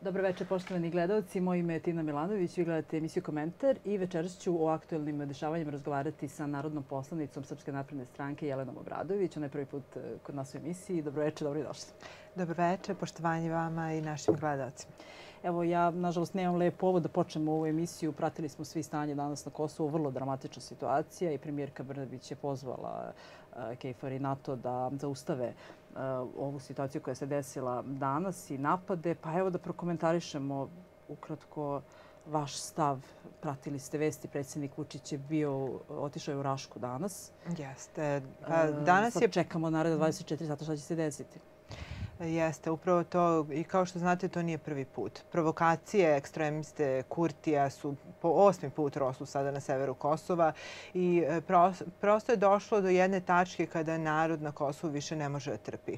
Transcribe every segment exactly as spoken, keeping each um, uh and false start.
Dobro večer, poštovani gledalci. Moje ime je Tina Milanović. Vi gledate emisiju Komentar i večeras ću o aktuelnim dešavanjima razgovarati sa narodnom poslanicom Srpske napredne stranke Jelenom Obradović. Ona je prvi put kod nas u emisiji. Dobro večer, dobro i došli. Dobro večer, poštovanje vama i našim gledalcima. Evo, ja, nažalost, nemam lep povod da počnemo ovu emisiju. Pratili smo svi stanje danas na Kosovu. Vrlo dramatična situacija i premijerka Brnabić je pozvala KFOR i NATO da zaustave ovu situaciju koja se desila danas i napade. Pa evo da prokomentarišemo ukratko vaš stav. Pratili ste vesti, predsjednik Vučić je bio, otišao je u Rašku danas. Jeste. Pa danas je... Sad čekamo naredne dvadeset četiri sata šta će se desiti. Jeste, upravo to. I kao što znate, to nije prvi put. Provokacije ekstremiste Kurtija su po osmi put roslu sada na severu Kosova i prosto je došlo do jedne tačke kada narod na Kosovu više ne može da trpi.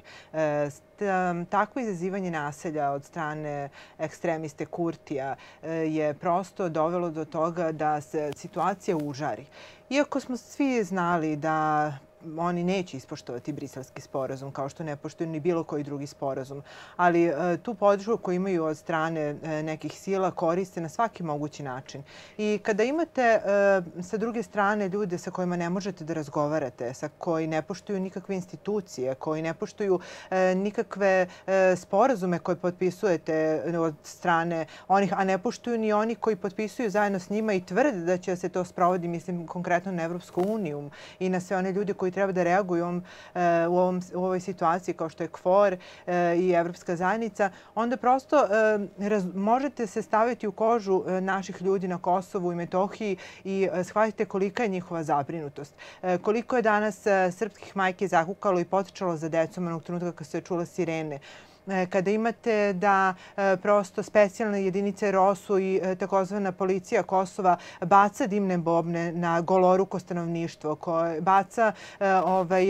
Takvo izazivanje naselja od strane ekstremiste Kurtija je prosto dovelo do toga da se situacija užari. Iako smo svi znali da oni neće ispoštovati Briselski sporazum, kao što ne poštuju ni bilo koji drugi sporazum. Ali tu podršku koju imaju od strane nekih sila koriste na svaki mogući način. I kada imate sa druge strane ljude sa kojima ne možete da razgovarate, sa koji ne poštuju nikakve institucije, koji ne poštuju nikakve sporazume koje potpisujete od strane onih, a ne poštuju ni oni koji potpisuju zajedno s njima i tvrde da će se to sprovoditi, mislim konkretno na Evropsku uniju i na sve one ljude koji treba da reaguju u, ovom, u ovoj situaciji kao što je KFOR i Evropska zajednica, onda prosto raz, možete se staviti u kožu naših ljudi na Kosovu i Metohiji i shvatite kolika je njihova zabrinutost. Koliko je danas srpskih majki zakukalo i potrčalo za decom onog trenutka kad se čula sirene. Kada imate da prosto specijalne jedinice ROSU i takozvana policija Kosova baca dimne bombe na goloruko stanovništvo, koje baca ovaj,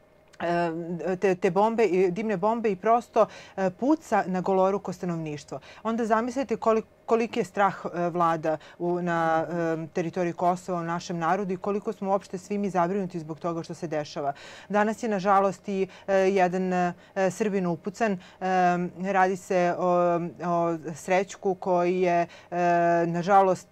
te, te bombe, dimne bombe i prosto puca na goloruko stanovništvo. Onda zamislite koliko koliki je strah vlada na teritoriji Kosova, u našem narodu i koliko smo uopšte svi mi zabrinuti zbog toga što se dešava. Danas je, nažalost, i jedan Srbin upucan. Radi se o, o Srećku koji je, nažalost,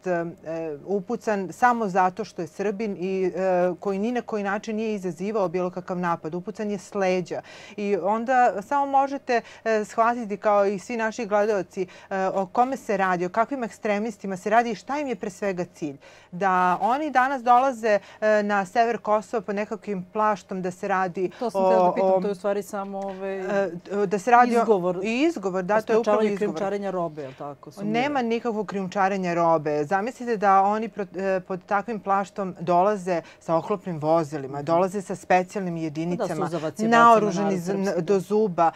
upucan samo zato što je Srbin i koji ni na koji način nije izazivao bilo kakav napad. Upucan je s leđa. I onda samo možete shvatiti, kao i svi naši gledalci, o kome se radi, o kakvim ekstremistima se radi i šta im je pre svega cilj. Da oni danas dolaze na sever Kosova po nekakvim plaštom da se radi o... To sam htjela da pitam, to je u stvari samo ovaj da se radi izgovor. I izgovor, da, to je upravo izgovor. Krijumčarenja robe, je li tako? Nema nikakvog krijumčarenja robe. Zamislite da oni pod takvim plaštom dolaze sa oklopnim vozilima, dolaze sa specijalnim jedinicama, naoružani do zuba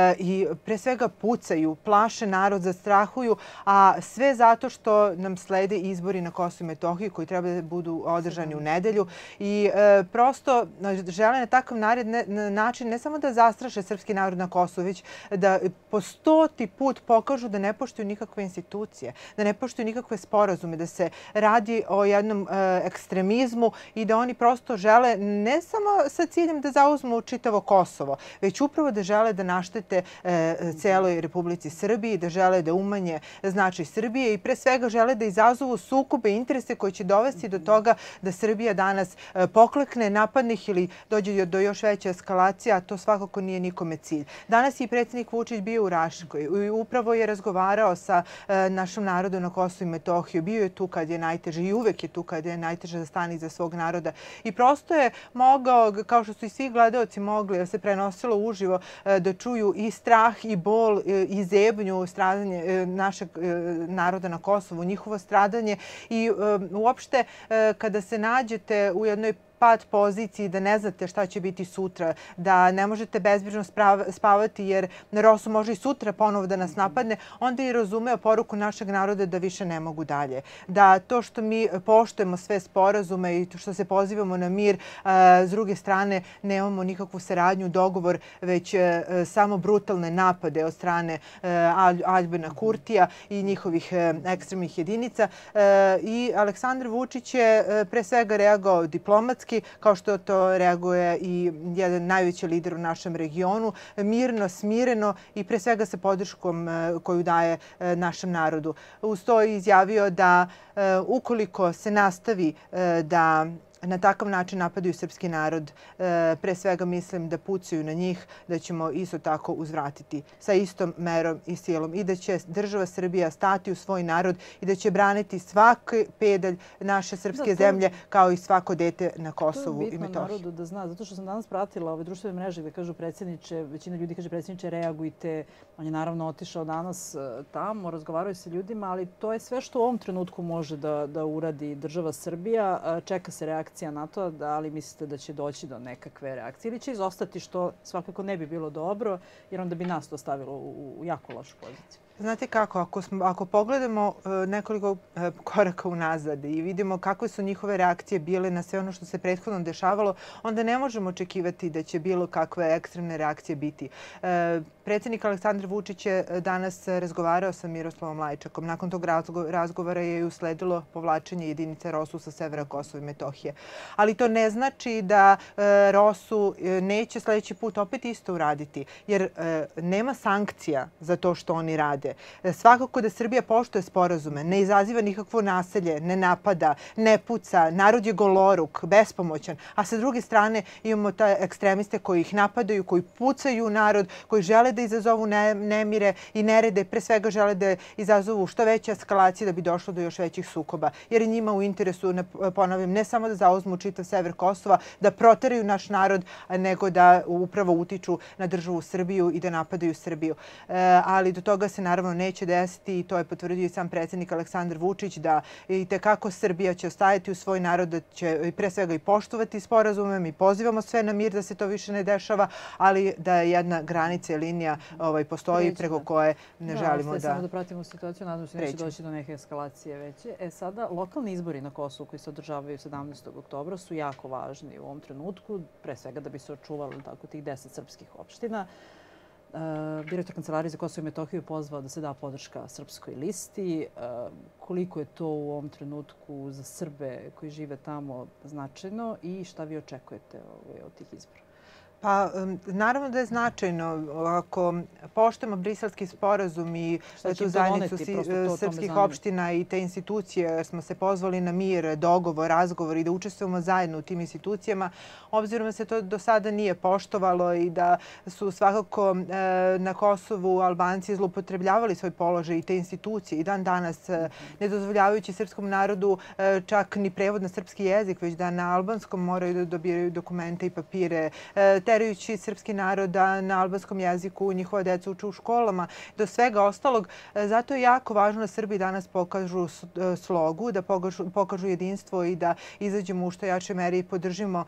i pre svega pucaju, plaše narod, zastrahuju, a sve zato što nam slede izbori na Kosovu i Metohiji koji treba da budu održani u nedelju i e, prosto žele na takav nared, ne, način ne samo da zastraše srpski narod na Kosovu, već da po stoti put pokažu da ne poštuju nikakve institucije, da ne poštuju nikakve sporazume, da se radi o jednom e, ekstremizmu i da oni prosto žele ne samo sa ciljem da zauzmu čitavo Kosovo, već upravo da žele da naštete e, celoj Republici Srbiji, da žele da umanje znači Srbije i pre svega žele da izazovu sukobe i interese koji će dovesti do toga da Srbija danas poklekne, napadne ih ili dođe do još veće eskalacije, a to svakako nije nikome cilj. Danas je i predsjednik Vučić bio u Raškoj i upravo je razgovarao sa našim narodom na Kosovu i Metohiji. Bio je tu kad je najteže i uvek je tu kad je najteže da stane iza svog naroda. I prosto je mogao, kao što su i svi gledaoci mogli, jer se prenosilo uživo, da čuju i strah i bol i zebnju stradanje našeg naroda na Kosovu, njihovo stradanje i uopšte kada se nađete u jednoj pad poziciji, da ne znate šta će biti sutra, da ne možete bezbrižno spavati jer ROSU može i sutra ponovo da nas napadne, onda je razumeo poruku našeg naroda da više ne mogu dalje. Da to što mi poštujemo sve sporazume i što se pozivamo na mir, s druge strane nemamo nikakvu saradnju, dogovor, već samo brutalne napade od strane Aljbina Kurtija i njihovih ekstremnih jedinica. I Aleksandar Vučić je pre svega reagovao diplomatski, diplomatski, kao što to reaguje i jedan najveći lider u našem regionu, mirno, smireno i pre svega sa podrškom koju daje našem narodu. Uz to je izjavio da ukoliko se nastavi da na takav način napadaju srpski narod, pre svega mislim da pucaju na njih, da ćemo isto tako uzvratiti sa istom merom i silom i da će država Srbija stati u svoj narod i da će braniti svaki pedalj naše srpske zemlje kao i svako dete na Kosovu i Metohiji. To je bitno narodu da zna, zato što sam danas pratila ove društvene mreže gde kažu predsjedniče, većina ljudi kaže predsjedniče reagujte. On je naravno otišao danas tamo, razgovaraju sa ljudima, ali to je sve što u ovom trenutku može da, da uradi država Srbija. Čeka se reakcija na to, da li mislite da će doći do nekakve reakcije ili će izostati, što svakako ne bi bilo dobro, jer onda bi nas to stavilo u, u jako lošu poziciju. Znate kako, ako, smo, ako pogledamo nekoliko koraka unazad i vidimo kakve su njihove reakcije bile na sve ono što se prethodno dešavalo, onda ne možemo očekivati da će bilo kakve ekstremne reakcije biti. Predsjednik Aleksandar Vučić je danas razgovarao sa Miroslavom Lajčakom. Nakon tog razgovora je i usledilo povlačenje jedinice ROSU sa severa Kosova i Metohije. Ali to ne znači da ROSU neće sljedeći put opet isto uraditi, jer nema sankcija za to što oni rade. Svakako da Srbija poštuje sporazume, ne izaziva nikakvo nasilje, ne napada, ne puca, narod je goloruk, bespomoćan, a sa druge strane imamo te ekstremiste koji ih napadaju, koji pucaju narod, koji žele da izazovu nemire i nerede, pre svega žele da izazovu što veće eskalacije da bi došlo do još većih sukoba. Jer je njima u interesu, ponavljam, ne samo da zauzmu čitav sever Kosova, da proteraju naš narod, nego da upravo utiču na državu Srbiju i da napadaju Srbiju. Ali do toga se naravno neće desiti i to je potvrdio i sam predsjednik Aleksandar Vučić, da i tekako Srbija će ostajati u svoj narod, da će pre svega i poštovati sporazume. Mi pozivamo sve na mir da se to više ne dešava, ali da je jedna granica i linija ovaj, postoji preko koje ne želimo da... Samo da pratimo situaciju, nadam se neće doći do neke eskalacije veće. E sada, lokalni izbori na Kosovu koji se održavaju sedamnaestog oktobra su jako važni u ovom trenutku, pre svega da bi se očuvalo tako tih deset srpskih opština. Direktor Kancelarije za Kosovo i Metohiju je pozvao da se da podrška srpskoj listi. Koliko je to u ovom trenutku za Srbe koji žive tamo značajno i šta vi očekujete od tih izbora? Pa, naravno da je značajno. Ako poštujemo briselski sporazum i tu zajednicu srpskih opština i te institucije, jer smo se pozvali na mir, dogovor, razgovor i da učestvujemo zajedno u tim institucijama, obzirom da se to do sada nije poštovalo i da su svakako na Kosovu Albanci zloupotrebljavali svoj položaj i te institucije i dan danas, ne dozvoljavajući srpskom narodu čak ni prevod na srpski jezik, već da na albanskom moraju da dobijaju dokumente i papire, terajući srpski narod da na albanskom jeziku njihova deca uče u školama, do svega ostalog. Zato je jako važno da Srbi danas pokažu slogu, da pokažu jedinstvo i da izađemo u što jače meri i podržimo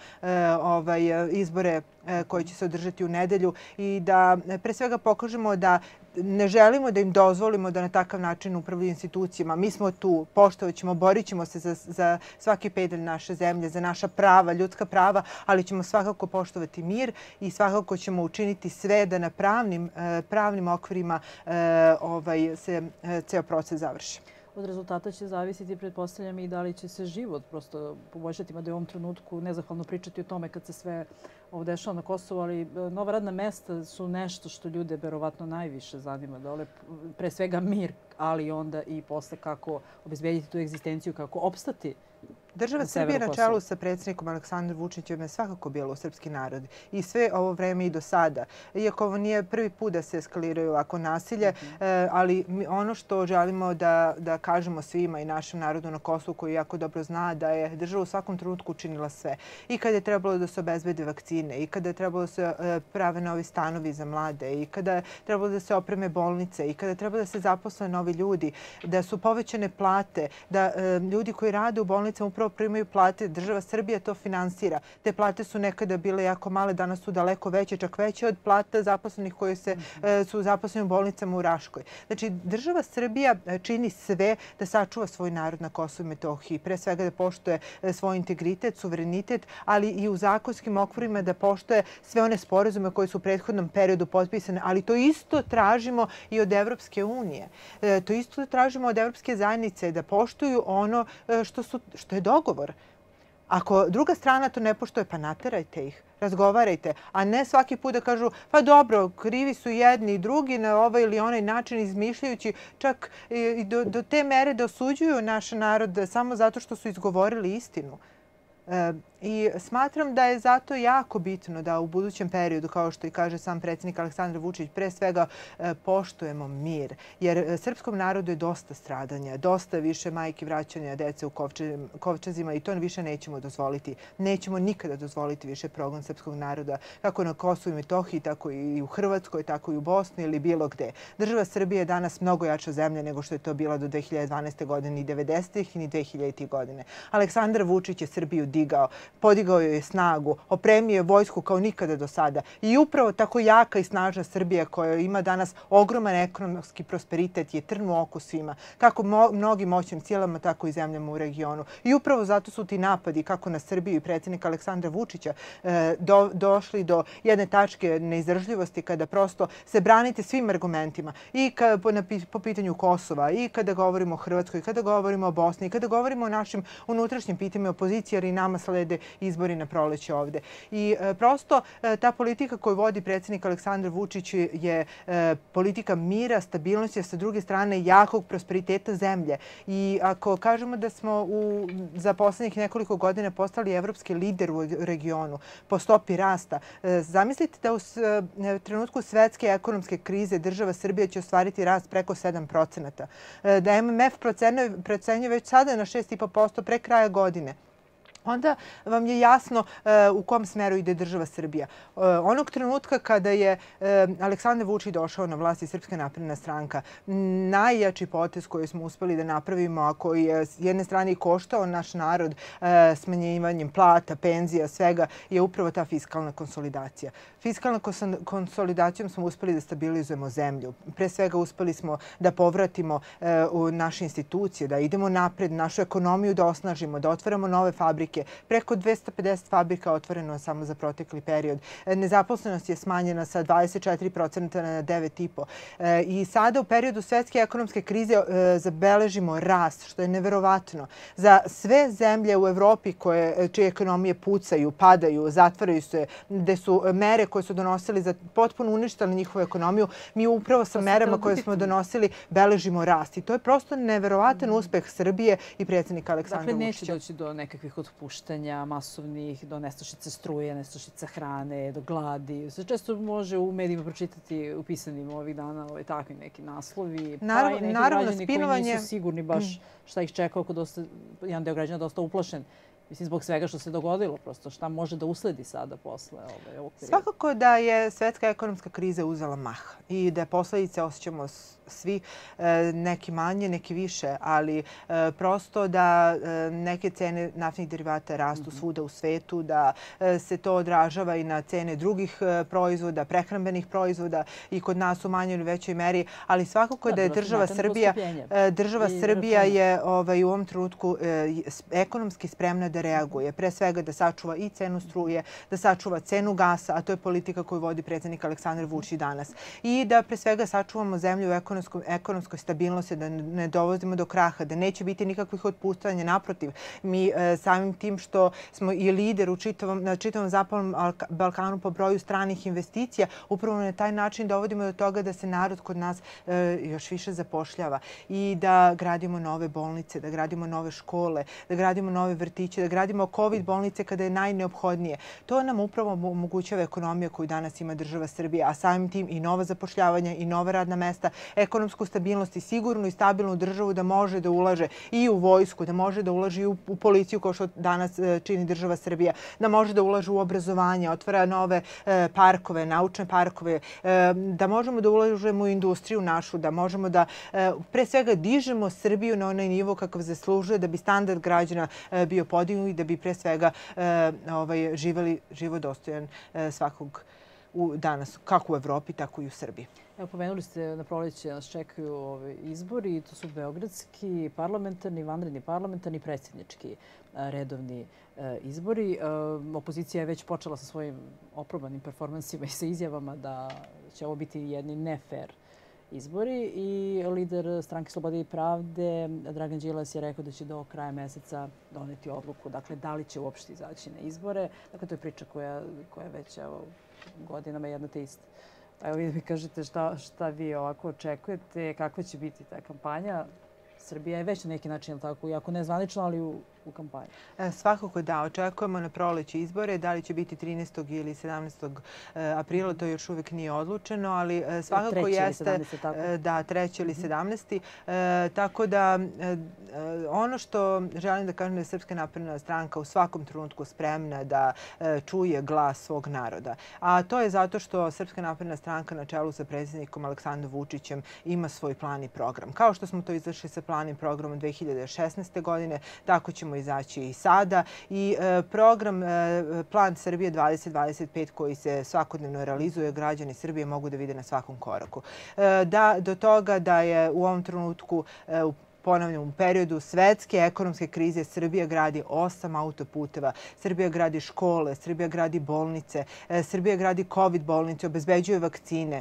izbore koji će se održati u nedelju i da pre svega pokažemo da ne želimo da im dozvolimo da na takav način upravljaju institucijama. Mi smo tu, poštovat ćemo, borit ćemo se za, za svaki pedalj naše zemlje, za naša prava, ljudska prava, ali ćemo svakako poštovati mir i svakako ćemo učiniti sve da na pravnim, pravnim okvirima ovaj, se ceo proces završi. Od rezultata će zavisiti, pretpostavljam, i da li će se život prosto poboljšati, mada je u ovom trenutku nezahvalno pričati o tome kad se sve ovo dešava na Kosovu, ali nova radna mesta su nešto što ljude verovatno najviše zanima dole. Pre svega mir, ali onda i posle kako obezbediti tu egzistenciju, kako opstati. Država Srbije na čelu sa predsjednikom Aleksandrom Vučićem je svakako bilo srpski narod i sve ovo vreme i do sada. Iako ovo nije prvi put da se eskaliraju ovako nasilje, ali ono što želimo da, da kažemo svima i našem narodu na Kosovu koji jako dobro zna da je država u svakom trenutku učinila sve. I kada je trebalo da se obezbede vakcine, i kada je trebalo da se prave novi stanovi za mlade, i kada je trebalo da se opreme bolnice, i kada je trebalo da se zaposle novi ljudi, da su povećane plate, da ljudi koji rade u bolnicama upravo primaju plate, država Srbija to finansira. Te plate su nekada bile jako male, danas su daleko veće, čak veće od plata zaposlenih koji se, su zaposleni u bolnicama u Raškoj. Znači, država Srbija čini sve da sačuva svoj narod na Kosovu i Metohiji. Pre svega da poštuje svoj integritet, suverenitet, ali i u zakonskim okvirima da poštuje sve one sporazume koje su u prethodnom periodu potpisane. Ali to isto tražimo i od Evropske unije. To isto tražimo od Evropske zajednice da poštuju ono što, su, što je dogovor. Ako druga strana to ne poštuje, pa naterajte ih, razgovarajte, a ne svaki put da kažu pa dobro, krivi su jedni i drugi na ovaj ili onaj način, izmišljajući čak i do, do te mere da osuđuju naš narod samo zato što su izgovorili istinu. E, I smatram da je zato jako bitno da u budućem periodu, kao što i kaže sam predsjednik Aleksandar Vučić, pre svega e, poštujemo mir. Jer srpskom narodu je dosta stradanja, dosta više majki vraćanja dece u kovčezima i to više nećemo dozvoliti. Nećemo nikada dozvoliti više progon srpskog naroda, kako na Kosovu i Metohiji, tako i u Hrvatskoj, tako i u Bosni ili bilo gde. Država Srbije je danas mnogo jača zemlja nego što je to bila do dve hiljade dvanaeste. godine, ni devedesetih ni dve hiljaditih. godine. Aleksandar Vučić je Srbiju digao, podigao joj je snagu, opremio je vojsku kao nikada do sada. I upravo tako jaka i snažna Srbija koja ima danas ogroman ekonomski prosperitet je trn u oku svima, kako mo mnogim moćnim silama, tako i zemljama u regionu. I upravo zato su ti napadi, kako na Srbiju i predsjednika Aleksandra Vučića, e, do, došli do jedne tačke neizdržljivosti kada prosto se branite svim argumentima. I ka, po, na, po pitanju Kosova, i kada govorimo o Hrvatskoj, i kada govorimo o Bosni, i kada govorimo o našim unutrašnjim pitanjima opozicije, ali i nama slede izbori na proleće ovde. I e, prosto e, ta politika koju vodi predsjednik Aleksandar Vučić je e, politika mira, stabilnosti, a sa druge strane jakog prosperiteta zemlje. I ako kažemo da smo u, za poslednjih nekoliko godina postali evropski lider u regionu po stopi rasta, e, zamislite da u s, e, trenutku svetske ekonomske krize država Srbija će ostvariti rast preko sedam procenata. E, da M M F procenjuje, procenjuje već sada na šest i po posto pre kraja godine. Onda vam je jasno uh, u kom smeru ide država Srbija. Uh, onog trenutka kada je uh, Aleksandar Vučić došao na vlast i Srpska napredna stranka, najjači potez koji smo uspeli da napravimo, a koji je s jedne strane i koštao naš narod uh, smanjivanjem plata, penzija, svega, je upravo ta fiskalna konsolidacija. Fiskalnom konsolidacijom smo uspeli da stabilizujemo zemlju. Pre svega uspeli smo da povratimo uh, u naše institucije, da idemo napred, našu ekonomiju da osnažimo, da otvaramo nove fabrike. Preko dvesta pedeset fabrika otvoreno samo za protekli period. Nezaposlenost je smanjena sa dvadeset četiri procenta na devet i po procenta. I sada u periodu svetske ekonomske krize zabeležimo rast, što je neverovatno. Za sve zemlje u Evropi koje, čije ekonomije pucaju, padaju, zatvaraju se, gde su mere koje su donosili za potpuno uništali njihovu ekonomiju, mi upravo sa merama koje smo donosili beležimo rast. I to je prosto neverovatan uspeh Srbije i predsjednika Aleksandra Vučića. Dakle, neće doći do nekakvih otpuštanja masovnih, do nestašice struje, nestašice hrane, do gladi. Se često može u medijima pročitati u pisanim ovih dana ovaj, takvi neki naslovi. Naravno, pa i neki naravno, građani spinovanje... koji nisu sigurni baš šta ih čeka, oko dosta, jedan deo građana dosta uplašen. Mislim, zbog svega što se dogodilo, prosto šta može da usledi sada posle ovaj, ovog perioda. Svakako da je svetska ekonomska kriza uzela mah i da posledice osjećamo svi, neki manje, neki više, ali prosto da neke cene naftnih derivata rastu svuda u svetu, da se to odražava i na cene drugih proizvoda, prehrambenih proizvoda i kod nas u manjoj ili većoj meri, ali svakako da je država Srbija, država Srbija je ovaj, u ovom trenutku ekonomski spremna da reaguje. Pre svega da sačuva i cenu struje, da sačuva cenu gasa, a to je politika koju vodi predsjednik Aleksandar Vučić danas. I da pre svega sačuvamo zemlju u ekonomskoj stabilnosti, da ne dovodimo do kraha, da neće biti nikakvih otpuštanja. Naprotiv, mi samim tim što smo i lider u čitavom, na čitavom zapadnom Balkanu po broju stranih investicija, upravo na taj način dovodimo do toga da se narod kod nas još više zapošljava i da gradimo nove bolnice, da gradimo nove škole, da gradimo nove vrtiće, da gradimo COVID bolnice kada je najneophodnije. To nam upravo omogućava ekonomija koju danas ima država Srbija, a samim tim i nova zapošljavanja i nova radna mesta, ekonomsku stabilnost i sigurnu i stabilnu državu da može da ulaže i u vojsku, da može da ulaže i u, u policiju kao što danas čini država Srbija, da može da ulaže u obrazovanje, otvara nove e, parkove, naučne parkove, e, da možemo da ulažemo u industriju našu, da možemo da e, pre svega dižemo Srbiju na onaj nivo kakav zaslužuje da bi standard građana e, bio podignut i da bi pre svega e, ovaj, živeli život dostojan e, svakog u danas, kako u Evropi, tako i u Srbiji. Evo, pomenuli ste na proleće nas čekaju ove izbori. To su beogradski, parlamentarni, vanredni parlamentarni, predsjednički redovni izbori. Opozicija je već počela sa svojim oprobanim performansima i sa izjavama da će ovo biti jedni nefer izbori i lider Stranke slobode i pravde Dragan Đilas je rekao da će do kraja meseca doneti odluku. Dakle, da li će uopšte izaći na izbore. Dakle, to je priča koja, koja već evo, godinama jedna te ista. Pa evo vi mi kažete šta, šta vi ovako očekujete, kakva će biti ta kampanja. Srbija je već na neki način, tako, iako ne zvanično, ali u, u kampanji. E, svakako da. Očekujemo na proleće izbore. Da li će biti trinaestog ili sedamnaestog aprila, to još uvijek nije odlučeno, ali svakako treći jeste... Ili sedamnaesti, tako? Da, treći ili sedamnaesti. E, tako da e, ono što želim da kažem da je Srpska napredna stranka u svakom trenutku spremna da e, čuje glas svog naroda. A to je zato što Srpska napredna stranka na čelu sa predsjednikom Aleksandrom Vučićem ima svoj plan i program. Kao što smo to izašli sa planim programom dve hiljade šesnaeste. godine, tako ćemo izaći i sada. I e, program e, Plan Srbije dvadeset dvadeset pet koji se svakodnevno realizuje, građani Srbije mogu da vide na svakom koraku. E, da, do toga da je u ovom trenutku e, u ponavljam, u periodu svetske ekonomske krize Srbija gradi osam autoputeva, Srbija gradi škole, Srbija gradi bolnice, Srbija gradi covid bolnice, obezbeđuje vakcine,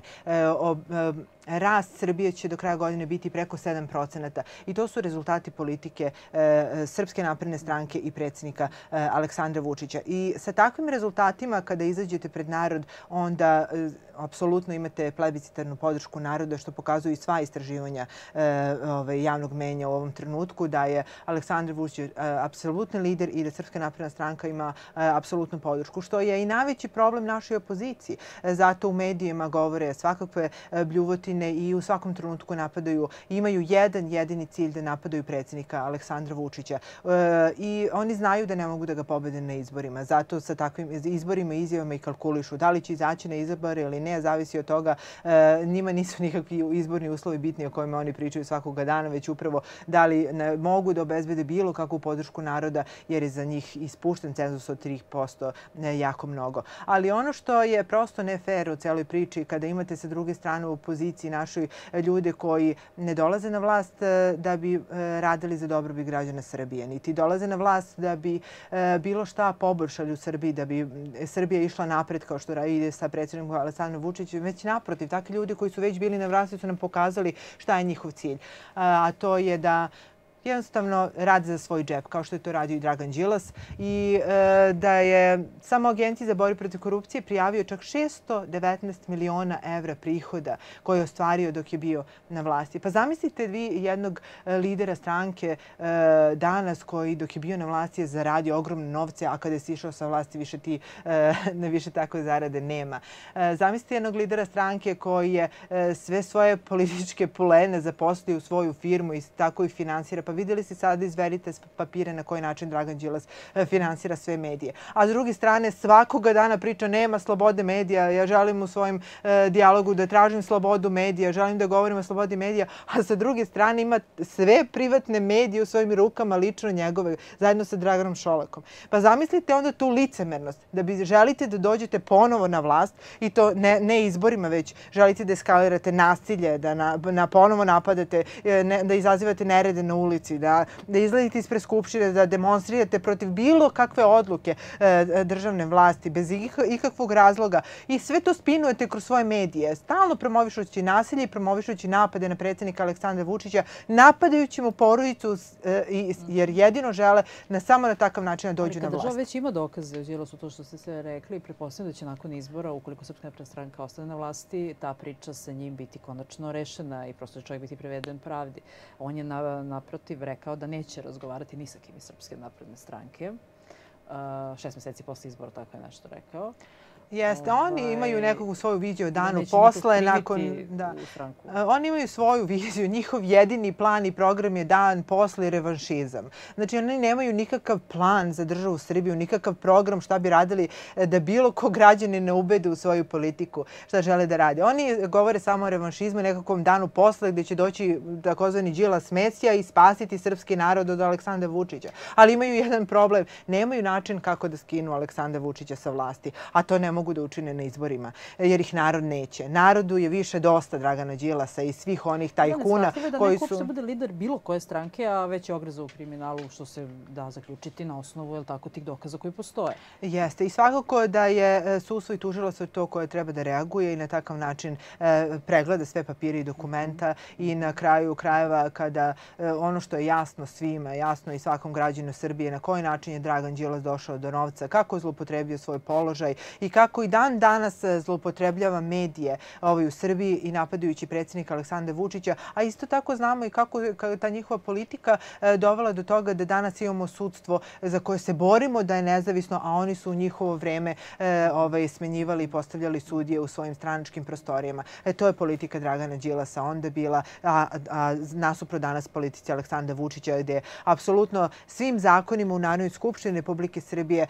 rast Srbije će do kraja godine biti preko sedam procenata. I to su rezultati politike Srpske napredne stranke i predsjednika Aleksandra Vučića. I sa takvim rezultatima, kada izađete pred narod, onda apsolutno imate plebiscitarnu podršku naroda, što pokazuju i sva istraživanja javnog mnjenja u ovom trenutku, da je Aleksandar Vučić apsolutni lider i da Srpska napredna stranka ima apsolutnu podršku, što je i najveći problem našoj opoziciji. Zato u medijima govore svakakve bljuvotine i u svakom trenutku napadaju, imaju jedan jedini cilj da napadaju predsjednika Aleksandra Vučića. I oni znaju da ne mogu da ga pobede na izborima. Zato sa takvim izborima, izjavama i kalkulišu da li će izaći na izbore ili ne, zavisi od toga. Njima nisu nikakvi izborni uslovi bitni o kojima oni pričaju svakoga dana, već upravo da li mogu da obezbede bilo kakvu podršku naroda, jer je za njih ispušten cenzus od tri posto jako mnogo. Ali ono što je prosto ne fair u celoj priči, kada imate sa druge strane u opoziciji našoj ljude koji ne dolaze na vlast da bi radili za dobrobit građana Srbije, niti dolaze na vlast da bi bilo šta poboljšali u Srbiji, da bi Srbija išla napred kao što ide sa predsjednikom Aleksandrom Vučićem, već naprotiv. Takvi ljudi koji su već bili na vlasti su nam pokazali šta je njihov cilj. A to je da jednostavno radi za svoj džep, kao što je to radio i Dragan Đilas, i e, da je samo Agenciji za borbu protiv korupcije prijavio čak šesto devetnaest miliona evra prihoda koje je ostvario dok je bio na vlasti. Pa zamislite vi jednog lidera stranke e, danas koji dok je bio na vlasti je zaradio ogromne novce, a kada je sišao sa vlasti više ti e, više takve zarade nema. E, zamislite jednog lidera stranke koji je e, sve svoje političke polene zaposlio u svoju firmu i tako ih finansira. Pa vidjeli ste sada iz Veritas papire na koji način Dragan Đilas finansira sve medije. A s druge strane, svakoga dana priča nema slobode medija. Ja želim u svojim e, dijalogu da tražim slobodu medija, želim da govorim o slobodi medija, a sa druge strane ima sve privatne medije u svojim rukama, lično njegove, zajedno sa Draganom Šolakom. Pa zamislite onda tu licemernost, da bi želite da dođete ponovo na vlast i to ne, ne izborima, već želite da eskalirate nasilje, da na, na ponovo napadate, ne, da izazivate nerede na ulici, da, da izladite ispred Skupštine, da demonstrirate protiv bilo kakve odluke e, državne vlasti, bez ikakvog razloga. I sve to spinujete kroz svoje medije, stalno promovišući nasilje i promovišući napade na predsjednika Aleksandra Vučića, napadajući mu porodicu, e, jer jedino žele na samo na takav način da dođu na vlast. Država već ima dokaze o Đilasu, to što ste sve rekli, pretpostavljam da će nakon izbora, ukoliko Srpska napredna stranka ostane na vlasti, ta priča sa njim biti konačno rešena i prosto će čovjek biti priveden pravdi. On je na, naprotiv rekao da neće razgovarati ni sa kim iz Srpske napredne stranke. Uh, šest mjeseci posle izbora tako je nešto rekao. Jeste, oni imaju nekakvu svoju viziju danu posle, nakon... Da. Oni imaju svoju viziju, njihov jedini plan i program je dan posle revanšizam. Znači, oni nemaju nikakav plan za državu Srbiju, nikakav program šta bi radili da bilo ko građani ne ubede u svoju politiku, šta žele da rade. Oni govore samo o revanšizmu i nekakvom danu posle gdje će doći takozvani Đilas Mesija i spasiti srpski narod od Aleksandra Vučića. Ali imaju jedan problem, nemaju način kako da skinu Aleksandra Vučića sa vlasti, a to ne mogu da učine na izborima, jer ih narod neće. Narodu je više dosta Dragana Đilasa i svih onih tajkuna koji su... Da neko bude lider bilo koje stranke, a već je ogrezao u kriminalu, što se da zaključiti na osnovu tako, tih dokaza koji postoje. Jeste. I svakako da je sudstvo i tužilaštvo to koje treba da reaguje i na takav način pregleda sve papire i dokumenta i na kraju krajeva kada ono što je jasno svima, jasno i svakom građanu Srbije, na koji način je Dragan Đilas došao do novca, kako je zloupotrebio svoj položaj i kako i dan danas zloupotrebljava medije u Srbiji i napadajući predsjednika Aleksandra Vučića, a isto tako znamo i kako je ta njihova politika dovela do toga da danas imamo sudstvo za koje se borimo da je nezavisno, a oni su u njihovo vreme smenjivali i postavljali sudije u svojim stranačkim prostorijama. To je politika Dragana Đilasa onda bila, a nasupro danas politici Aleksandra Vučića, gde apsolutno svim zakonima u Narodnoj skupštini Republike Srbije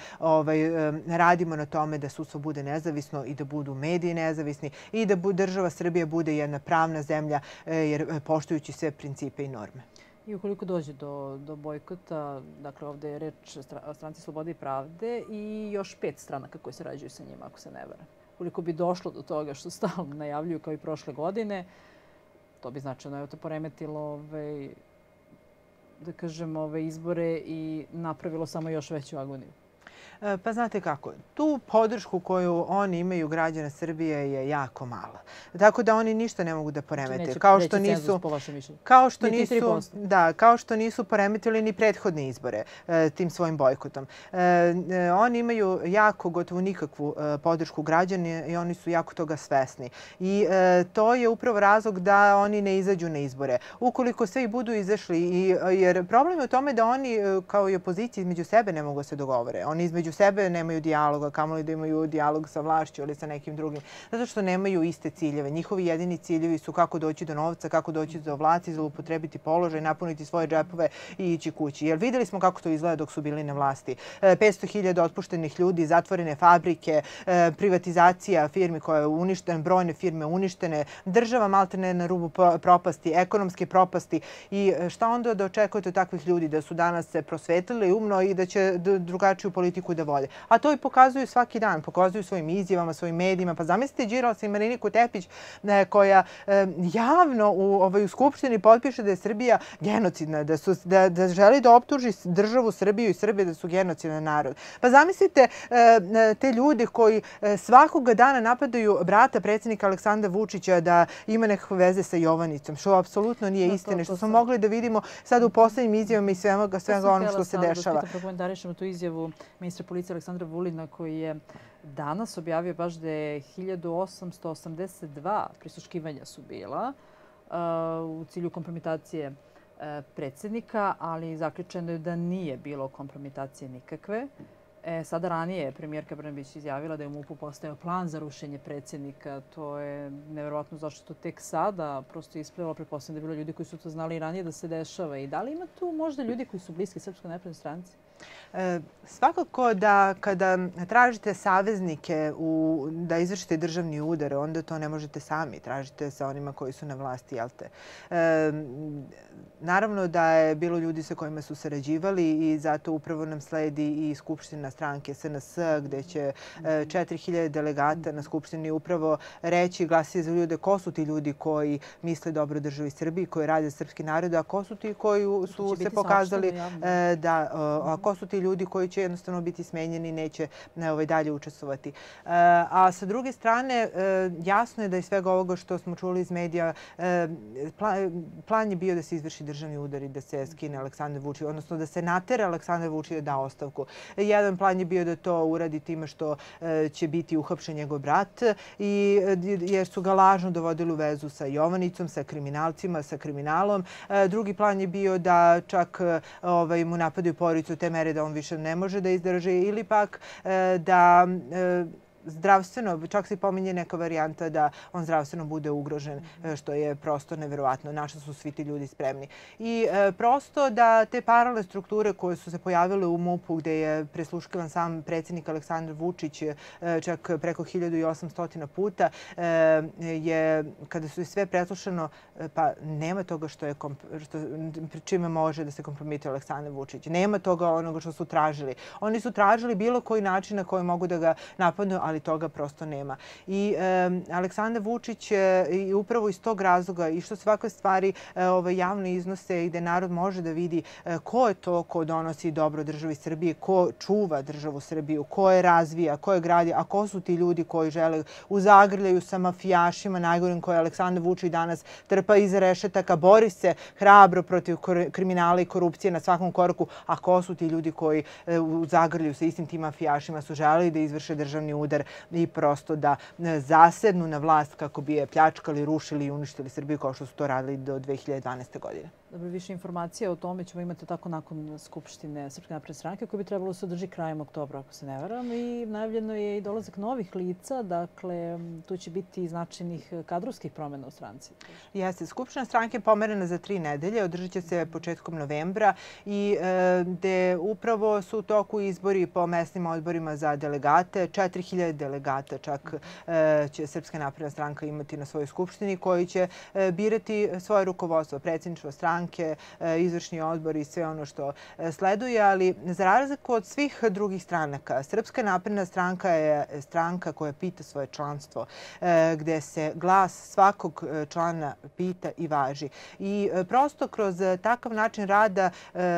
radimo na tome da sudstvo bude nezavisno i da budu mediji nezavisni i da država Srbije bude jedna pravna zemlja, jer poštujući sve principe i norme. I ukoliko dođe do, do bojkota, dakle ovdje je reč o Stranci Slobode i Pravde i još pet stranaka koje sarađuju sa njima, ako se ne varam. Ukoliko bi došlo do toga što stalno najavljuju kao i prošle godine, to bi značajno je to poremetilo ove, da kažem, ove izbore i napravilo samo još veću agoniju. Pa znate kako, tu podršku koju oni imaju građana Srbije je jako mala. Tako da oni ništa ne mogu da poremete. Kao što nisu, kao što nisu, da, kao što nisu poremetili ni prethodne izbore tim svojim bojkotom. Oni imaju jako, gotovo nikakvu podršku građana i oni su jako toga svesni. I to je upravo razlog da oni ne izađu na izbore. Ukoliko sve i budu izašli, jer problem je u tome da oni kao i opozicija između sebe ne mogu se dogovore. Oni između sebe nemaju dijaloga, kamoli da imaju dijalog sa vlašću ili sa nekim drugim, zato što nemaju iste ciljeve. Njihovi jedini ciljevi su kako doći do novca, kako doći do vlasti, zloupotrebiti položaj, napuniti svoje džepove i ići kući. Jer vidjeli smo kako to izgleda dok su bili na vlasti. petsto hiljada otpuštenih ljudi, zatvorene fabrike, privatizacija firmi koja je uništena, brojne firme uništene, država maltene na rubu propasti, ekonomske propasti. I šta onda da očekujete od takvih ljudi? Da su danas se prosvetlili umno i da će drugačiju politiku da vode. A to i pokazuju svaki dan. Pokazuju svojim izjavama, svojim medijima. Pa zamislite Đilasa i Mariniku Tepić koja javno u Skupštini potpiše da je Srbija genocidna, da želi da optuži državu Srbiju i Srbije da su genocidan narod. Pa zamislite te ljude koji svakoga dana napadaju brata predsjednika Aleksandra Vučića da ima nekakve veze sa Jovanicom, što apsolutno nije istina, što smo mogli da vidimo sad u poslednjim izjavama i svega onog što se dešava. Da prokomentarišemo tu izjavu ministra policije Aleksandra Vulina koji je danas objavio baš da je hiljadu osamsto osamdeset dva prisluškivanja su bila u cilju kompromitacije predsjednika, ali zaključeno je da nije bilo kompromitacije nikakve. Sada ranije je premijerka Brnabić izjavila da je u MUP-u postojao plan za rušenje predsjednika. To je nevjerovatno zašto to tek sada prosto isplivalo. Pretpostavljam da je bilo ljudi koji su to znali i ranije da se dešava. I da li ima tu možda ljudi koji su bliski Srpskoj naprednoj stranci? Svakako da kada tražite saveznike da izvršite državni udar, onda to ne možete sami. Tražite sa onima koji su na vlasti, jel te? Naravno da je bilo ljudi sa kojima su sarađivali i zato upravo nam sledi i Skupština stranke S N S, gde će četiri hiljade delegata na Skupštini upravo reći, glasiti za ljude ko su ti ljudi koji misle dobro državi Srbiji, koji rade srpski narod, a ko su ti koji su se pokazali da, a ko su ti ljudi koji će jednostavno biti smenjeni i neće dalje učestvovati. A sa druge strane, jasno je da iz svega ovoga što smo čuli iz medija, plan je bio da se izvrši državni udar i da se skine Aleksandar Vučić, odnosno da se natera Aleksandar Vučić da da ostavku. Jedan plan je bio da to uradi time što će biti uhapšen njegov brat, jer su ga lažno dovodili u vezu sa Jovanicom, sa kriminalcima, sa kriminalom. Drugi plan je bio da čak mu napadaju porodicu te mere da on više ne može da izdrži ili pak da zdravstveno, čak se pominje neka varijanta da on zdravstveno bude ugrožen, što je prosto nevjerovatno. Naša su svi ti ljudi spremni. I prosto da te paralelne strukture koje su se pojavile u MUP-u gde je presluškivan sam predsjednik Aleksandar Vučić čak preko hiljadu osamsto puta, je kada su sve preslušano, pa nema toga što je čime može da se kompromituje Aleksandar Vučić. Nema toga onoga što su tražili. Oni su tražili bilo koji način na koji mogu da ga napadnu, ali ali toga prosto nema. I Aleksandar Vučić i upravo iz tog razloga i što svakoj stvari javno iznose i gde narod može da vidi ko je to ko donosi dobro državi Srbije, ko čuva državu Srbiju, ko je razvija, ko je gradi, a ko su ti ljudi koji žele u zagrljaju sa mafijašima, najgorim koje Aleksandar Vučić danas trpa iza rešetaka, bori se hrabro protiv kriminala i korupcije na svakom koraku, a ko su ti ljudi koji u zagrljaju sa istim tim mafijašima su želeli da izvrše državni udar i prosto da zasednu na vlast kako bi je pljačkali, rušili i uništili Srbiju kao što su to radili do dve hiljade dvanaeste. godine. Dobro, više informacija o tome ćemo imati tako nakon Skupštine Srpske napredne stranke koja bi trebalo se održi krajem oktobra, ako se ne varam. I najavljeno je i dolazak novih lica, dakle tu će biti značajnih kadrovskih promjena u stranci. Jeste, Skupština stranke je pomerena za tri nedelje, održat će se početkom novembra i gde upravo su u toku izbori po mesnim odborima za delegate. četiri hiljade delegata čak će Srpska napredna stranka imati na svojoj skupštini koji će birati svoje rukovodstvo, predsjedništvo stranke, izvršni odbor i sve ono što sleduje, ali za razliku od svih drugih stranaka, Srpska napredna stranka je stranka koja pita svoje članstvo, gde se glas svakog člana pita i važi. I prosto kroz takav način rada,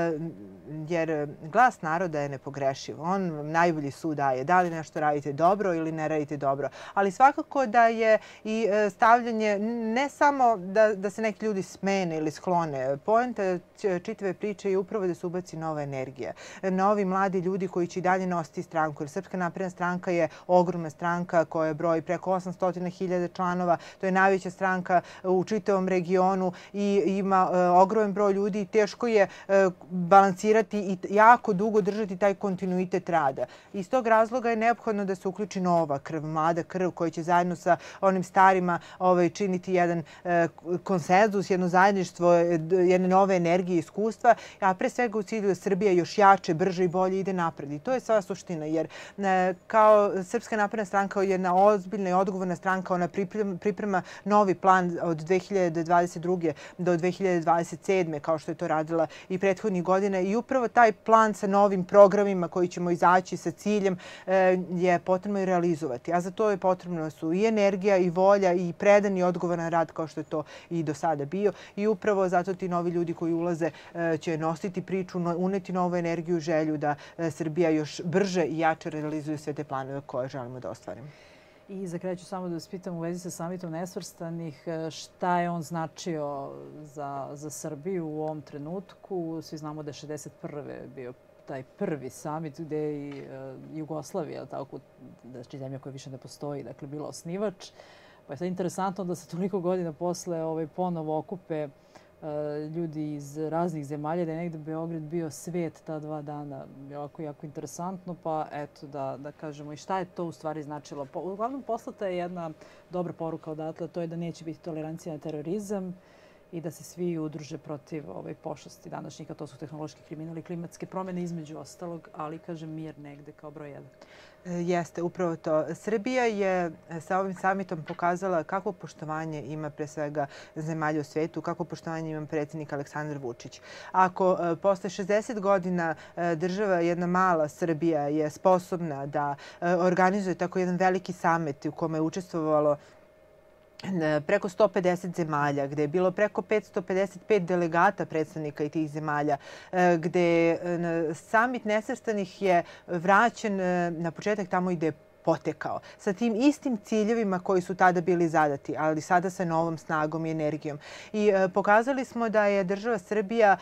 jer glas naroda je nepogrešiv, on najbolji sud daje da li nešto radite dobro ili ne radite dobro, ali svakako da je i stavljanje ne samo da, da se neki ljudi smene ili sklone. Poenta čitave priče je upravo da se ubaci nova energija. Novi mladi ljudi koji će i dalje nositi stranku. Jer Srpska napredna stranka je ogromna stranka koja broji preko osamsto hiljada članova. To je najveća stranka u čitavom regionu i ima ogroman broj ljudi. Teško je balansirati i jako dugo držati taj kontinuitet rada. Iz tog razloga je neophodno da se uključi nova krv, mlada krv koja će zajedno sa onim starima činiti jedan konsenzus, jedno zajedništvo, jedne nove energije i iskustva, a pre svega u cilju da Srbija još jače, brže i bolje ide napred. I to je sva suština, jer kao Srpska napredna stranka je jedna ozbiljna i odgovorna stranka, ona priprema novi plan od dve hiljade dvadeset druge do dve hiljade dvadeset sedme kao što je to radila i prethodnih godina. I upravo taj plan sa novim programima koji ćemo izaći sa ciljem je potrebno i realizovati. A za to je potrebno su i energija i volja i predan i odgovoran rad kao što je to i do sada bio. I upravo zato ti novi ljudi koji ulaze će nositi priču, uneti novu energiju, želju da Srbija još brže i jače realizuje sve te planove koje želimo da ostvarimo. I za kraj ću samo da vas pitam u vezi sa samitom nesvrstanih, šta je on značio za, za Srbiju u ovom trenutku? Svi znamo da je šezdeset prve bio taj prvi samit gde je i Jugoslavija, tako, znači zemlja koja više ne postoji, dakle bila osnivač. Pa je sad interesantno da se toliko godina posle ovaj, ponovo okupe ljudi iz raznih zemalja, da je negde Beograd bio svet ta dva dana. Jako, jako interesantno, pa eto da, da kažemo i šta je to u stvari značilo. Uglavnom poslata je jedna dobra poruka odatle, to je da neće biti tolerancija na terorizam i da se svi udruže protiv ovaj pošasti današnjih, a to su tehnološki kriminal i klimatske promjene između ostalog, ali kažem mir negde kao broj jedan. Jeste, upravo to. Srbija je sa ovim samitom pokazala kakvo poštovanje ima pre svega zemalja u svijetu, kakvo poštovanje ima predsjednik Aleksandar Vučić. Ako posle šezdeset godina država, jedna mala Srbija, je sposobna da organizuje tako jedan veliki samit u kome je učestvovalo preko sto pedeset zemalja, gde je bilo preko petsto pedeset pet delegata predstavnika i tih zemalja, gde samit nesvrstanih je vraćen na početak tamo gde je potekao. Sa tim istim ciljevima koji su tada bili zadati, ali sada sa novom snagom i energijom. I pokazali smo da je država Srbija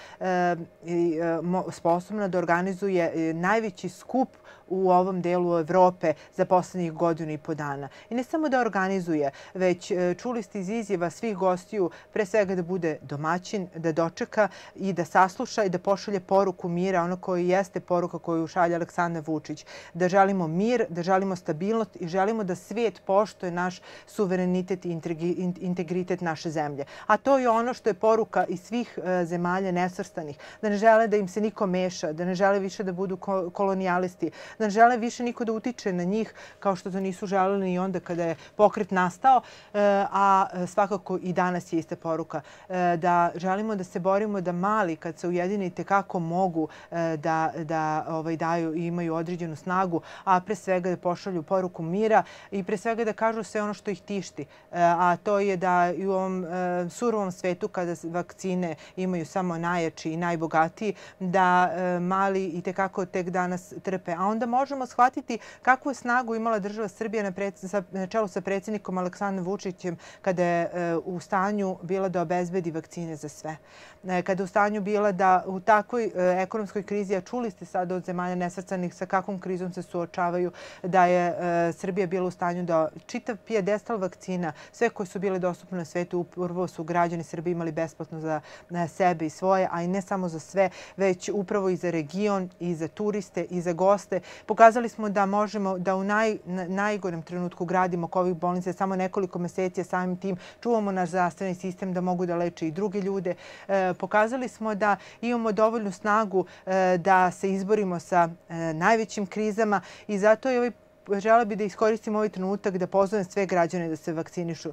sposobna da organizuje najveći skup u ovom delu Evrope za poslednjih godinu i po dana. I ne samo da organizuje, već čuli ste iz izjava svih gostiju pre svega da bude domaćin, da dočeka i da sasluša i da pošalje poruku mira, ono koji jeste poruka koju šalje Aleksandar Vučić. Da želimo mir, da želimo stabilnost i želimo da svijet poštuje naš suverenitet i integritet naše zemlje. A to je ono što je poruka iz svih zemalja nesvrstanih. Da ne žele da im se niko meša, da ne žele više da budu kolonijalisti, da ne žele više niko da utiče na njih kao što to nisu želeli i onda kada je pokret nastao, a svakako i danas je ista poruka. Da želimo da se borimo da mali kad se ujedine kako mogu da, da ovaj, daju i imaju određenu snagu, a pre svega da pošalju poruku mira i pre svega da kažu sve ono što ih tišti. A to je da i u ovom surovom svetu kada vakcine imaju samo najjači i najbogatiji, da mali i tekako tek danas trpe. A onda možemo shvatiti kakvu je snagu imala država Srbija na čelu sa predsjednikom Aleksandrom Vučićem kada je u stanju bila da obezbedi vakcine za sve. Kada je u stanju bila da u takvoj ekonomskoj krizi, a čuli ste sada od zemalja nesvrstanih sa kakvom krizom se suočavaju, da je Srbija bila u stanju da čitav pijedestal vakcina, sve koje su bile dostupne na svetu, upravo su građani Srbije imali besplatno za sebe i svoje, a i ne samo za sve, već upravo i za region, i za turiste, i za goste. Pokazali smo da možemo da u naj, najgorem trenutku gradimo kovid bolnice samo nekoliko meseci, a samim tim čuvamo naš zdravstveni sistem da mogu da leče i druge ljude. Pokazali smo da imamo dovoljnu snagu da se izborimo sa najvećim krizama i zato je ovaj želela bih da iskoristim ovaj trenutak da pozovem sve građane da se vakcinišu,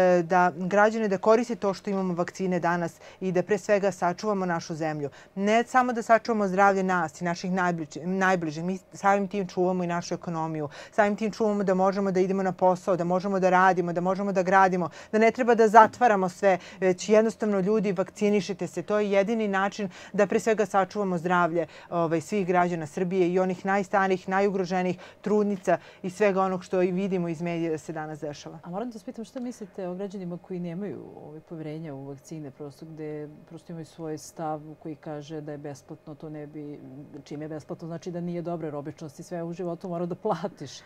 da građane da koriste to što imamo vakcine danas i da pre svega sačuvamo našu zemlju. Ne samo da sačuvamo zdravlje nas i naših najbližih, mi samim tim čuvamo i našu ekonomiju, samim tim čuvamo da možemo da idemo na posao, da možemo da radimo, da možemo da gradimo, da ne treba da zatvaramo sve, već jednostavno ljudi vakcinišite se. To je jedini način da pre svega sačuvamo zdravlje svih građana Srbije i onih najstarijih, najugroženijih, trudnica i svega onog što i vidimo iz medija da se danas dešava. A moram da vas pitam šta mislite o građanima koji nemaju poverenja u vakcine, prosto gde prosto imaju svoj stav koji kaže da je besplatno, to ne bi, čim je besplatno znači da nije dobro, jer običnosti sve u životu mora da platiš.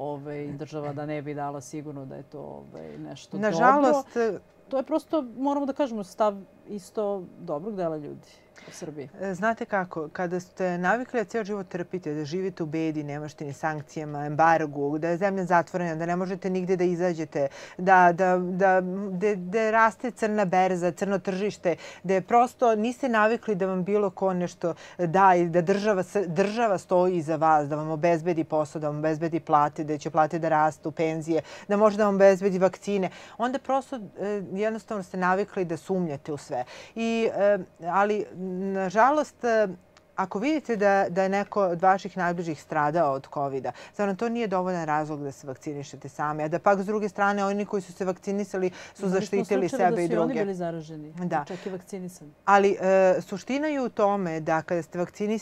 Država da ne bi dala sigurno da je to nešto dobro. Nažalost, to je prosto, moramo da kažemo, stav isto dobrog dela ljudi u Srbiji. Znate kako, kada ste navikli da cijel život trpite, da živite u bedi, nemaštini, sankcijama, embargu, da je zemlja zatvorena, da ne možete nigde da izađete, da, da, da, da, da raste crna berza, crno tržište, da je prosto niste navikli da vam bilo ko nešto da i da država, država stoji iza vas, da vam obezbedi posao, da vam obezbedi plate, da će plate da rastu, penzije, da može da vam obezbedi vakcine. Onda prosto jednostavno ste navikli da sumnjate u sve. I, ali, nažalost, ako vidite da, da je neko od vaših najbližih stradao od kovida, stvarno to nije dovoljan razlog da se vakcinišete sami. A da pak s druge strane oni koji su se vakcinisali su zaštitili sebe i druge. Da su oni bili zaraženi, da. Čak i vakcinisani. Ali e, suština je u tome da kada ste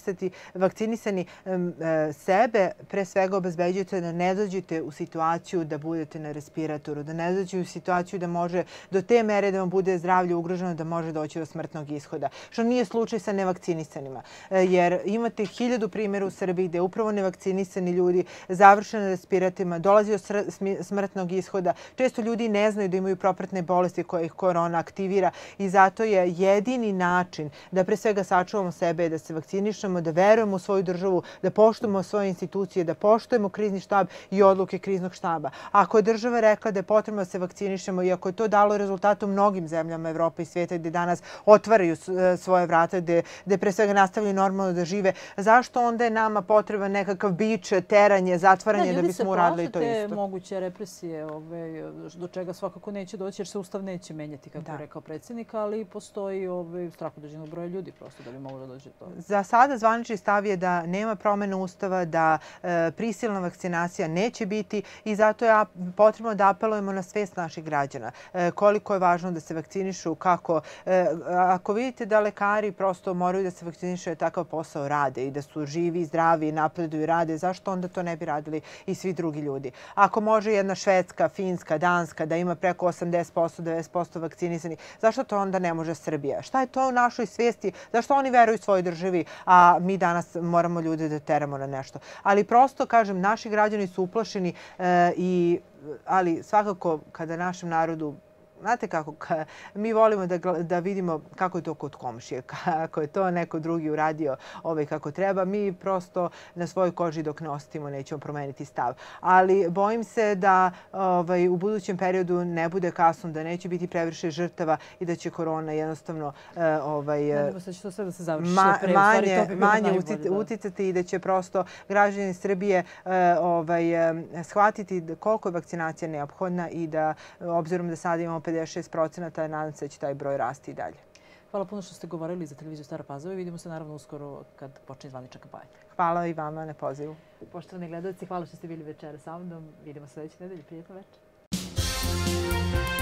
vakcinisani e, sebe pre svega obezbeđujete da ne dođete u situaciju da budete na respiratoru, da ne dođete u situaciju da može do te mere da vam bude zdravlje ugroženo da može doći do smrtnog ishoda. Što nije slučaj sa nevakcinisanima. Jer imate hiljadu primjera u Srbiji gde upravo nevakcinisani ljudi završe na respiratorima, dolazi do smrtnog ishoda. Često ljudi ne znaju da imaju propratne bolesti koje ih korona aktivira i zato je jedini način da pre svega sačuvamo sebe, da se vakcinišemo, da verujemo u svoju državu, da poštujemo svoje institucije, da poštujemo krizni štab i odluke kriznog štaba. Ako je država rekla da je potrebno da se vakcinišemo i ako je to dalo rezultat u mnogim zemljama Evrope i svijeta gde danas otvaraju svoje vrata, gde pre svega nastavljaju normalno da žive. Zašto onda je nama potreban nekakav bič, teranje, zatvaranje da bismo uradili to isto? Ljudi se plaše te moguće represije do čega svakako neće doći jer se ustav neće menjati, kako je rekao predsjednik, ali postoji strah određenog broja ljudi prosto da bi moglo da dođe to. Za sada zvanični stav je da nema promjena ustava, da prisilna vakcinacija neće biti i zato je potrebno da apelujemo na svest naših građana. Koliko je važno da se vakcinišu, kako. Ako vidite da lekari prosto moraju da se vakcinišu, takav posao rade i da su živi, zdravi, napreduju i rade, zašto onda to ne bi radili i svi drugi ljudi? Ako može jedna Švedska, Finska, Danska da ima preko osamdeset posto, devedeset posto vakcinisanih, zašto to onda ne može Srbija? Šta je to u našoj svijesti? Zašto oni veruju svojoj državi, a mi danas moramo ljude da teramo na nešto? Ali prosto, kažem, naši građani su uplašeni, i, ali svakako kada našem narodu znate kako, mi volimo da, da vidimo kako je to kod komšije, kako je to neko drugi uradio ovaj kako treba. Mi prosto na svojoj koži dok ne osjetimo nećemo promeniti stav. Ali bojim se da ovaj, u budućem periodu ne bude kasno, da neće biti previše žrtava i da će korona jednostavno ovaj, Nadamo se da će to sve da se završi ma, pre, manje, bi manje uticati i da će prosto građani Srbije ovaj, shvatiti koliko je vakcinacija neophodna i da obzirom da sada imamo pedeset šest procenata, nadam se da će taj broj rasti i dalje. Hvala puno što ste govorili za televiziju Stara Pazova i vidimo se naravno uskoro kad počne zvanična kampanja. Hvala i vama na pozivu. Poštovani gledalci, hvala što ste bili večera sa mnom. Vidimo se sledeće nedelje. Prijetno večer.